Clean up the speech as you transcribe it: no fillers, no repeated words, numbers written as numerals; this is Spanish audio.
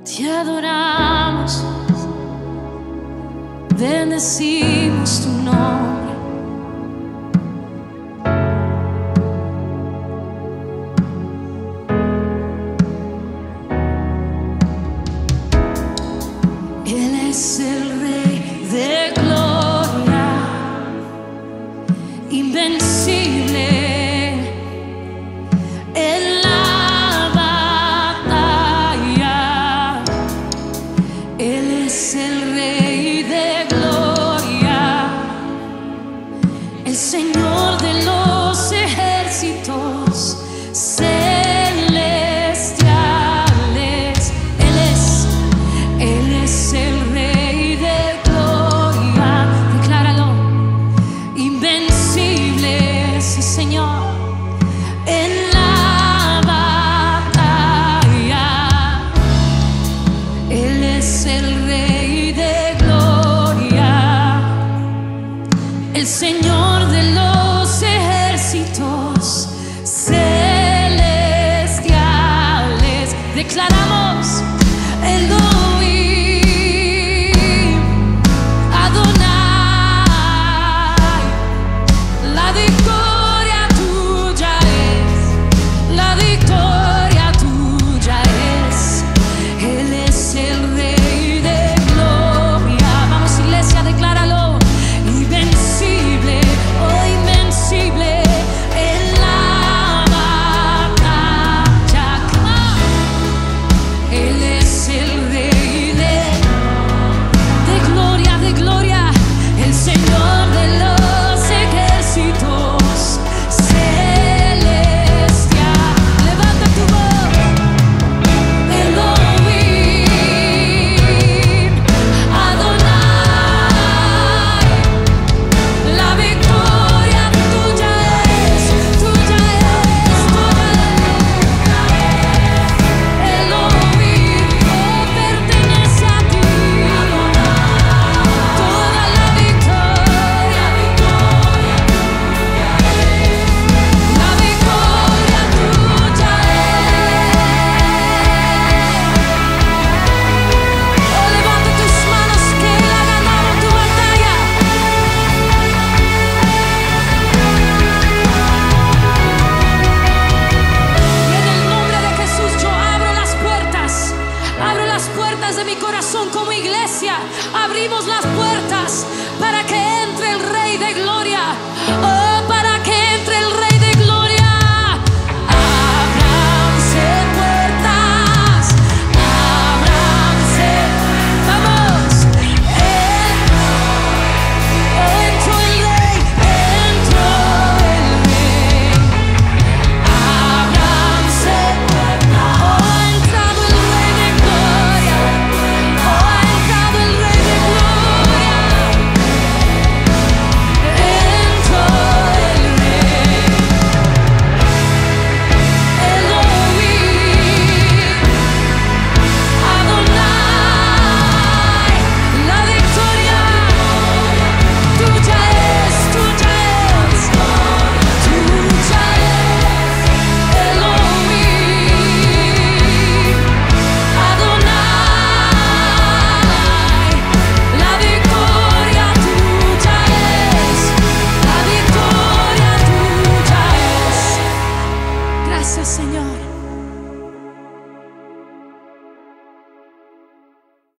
Te adoramos, bendecimos tu nombre. Él es el Rey de gloria, invencible en la batalla. Él es el Rey de gloria, el Señor de los ejércitos celestiales. Él es el Rey de gloria. Decláralo. Invencible, sí, Señor, en la batalla. Él es el Rey de gloria, el Señor de los ejércitos celestiales. Declaramos Elohim, Adonai. La victoria tuya es, la victoria tuya es. Él es el Rey de gloria. Vamos, iglesia, decláralo. Invencible, oh invencible en la batalla. Come on. Él es el Rey de gloria, el Señor de los ejércitos celestiales. Levanta tu voz. Elohim, Adonai. La victoria tuya es, tuya es, tuya es. Elohim, oh, pertenece a ti. Toda la victoria, la victoria tuya es. Oh, levanta tus manos que Él ha ganado tu batalla. Y en el nombre de Jesús yo abro las puertas de mi corazón como iglesia. Abrimos las puertas para que entre el Rey de gloria. Oh,